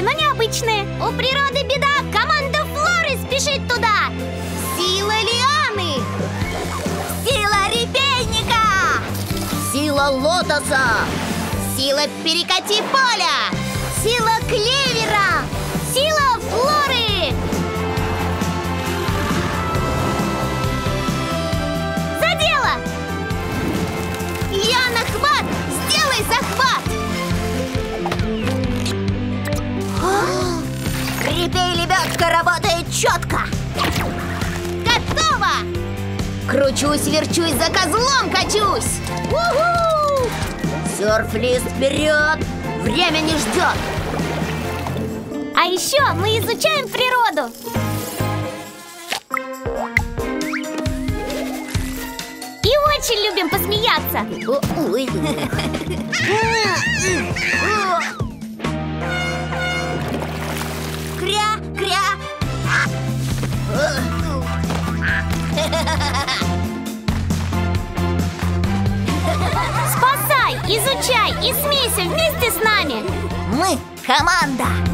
но необычные. У природы беда, команда Флоры спешит туда. Сила лианы, сила репейника, Сила лотоса, сила перекати поля, сила клевера, сила Флоры. За дело! Лиана, хват! Сделай захват! Репей-лебедка работает четко. Готово! Кручусь-верчусь, за козлом качусь. Уху! Серф-лист вперед, время не ждет. А еще мы изучаем природу. И очень любим посмеяться. Ой. Кря-кря. Спасай, изучай и смейся вместе с нами. Мы команда.